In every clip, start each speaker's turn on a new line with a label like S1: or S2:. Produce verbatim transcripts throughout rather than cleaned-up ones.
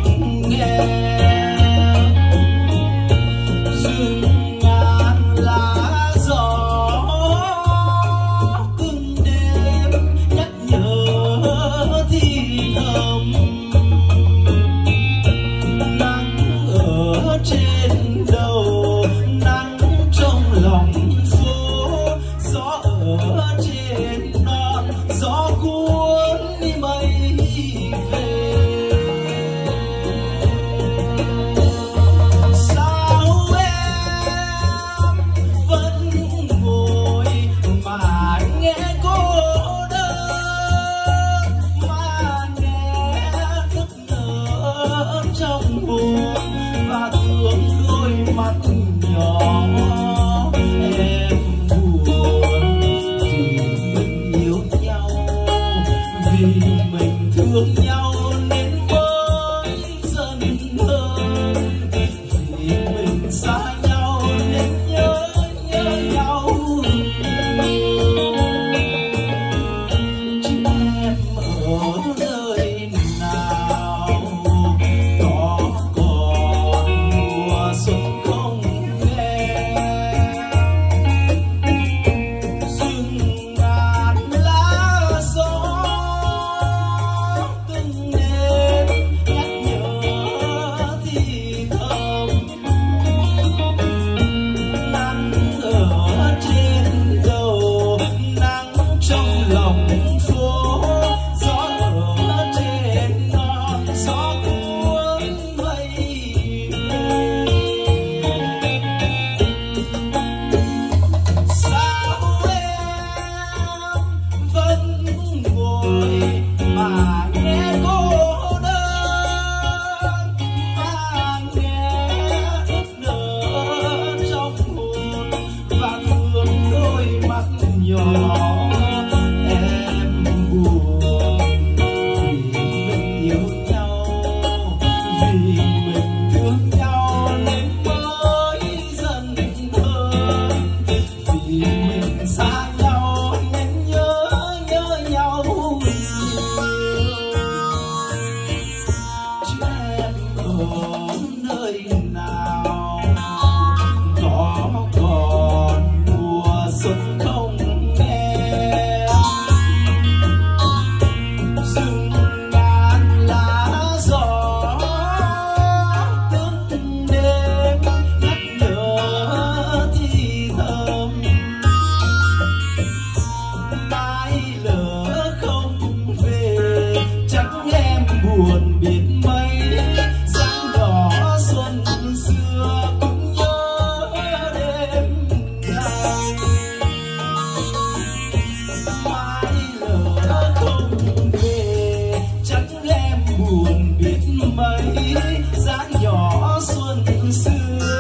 S1: nghe. Rừng ngàn lá gió từng đêm nhắc nhớ thì thầm. Nắng ở trên đầu, nắng trong lòng phố, gió ở trên non, gió cuốn đi mây về. Sao em vẫn ngồi mà nghe cô đơn, mà nghe nức nở trong buồn và thương đôi mắt nhỏ em buồn. Vì mình yêu nhau, vì mình thương nhau nên mới dần hơn. Vì mình xa nhau nên nhớ nhớ nhau. Chứ em ở nơi nào, có còn mùa xuân không về. Rừng ngàn lá gió từng đêm nhắc nhớ thì thầm. Nắng ở trên đầu, nắng trong lòng phố, gió ở trên non, gió cuốn mây về. Sao em vẫn ngồi mà nghe cô đơn, mà nghe nức nở trong hồn và thương đôi mắt nhỏ em buồn. Vì mình yêu nhau, vì mình thương nhau nên mới dần hơn. Vì mình xa nhau nên nhớ nhớ nhau nhiều. Chứ em ở nơi nào, có còn mùa xuân không nghe. Rừng ngàn lá gió từng đêm nhắc nhớ thì thầm. Mai lỡ không về chắc em buồn biết mấy. Dáng đỏ xuân xưa cũng nhớ đêm nay. Mai lỡ không về chắc em buồn biết mấy. Dáng nhỏ xuân xưa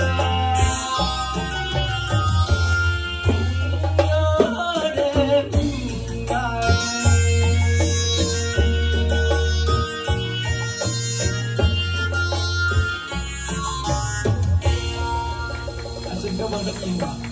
S1: nhớ đêm nay. Xin cảm ơn rất nhiều bạn.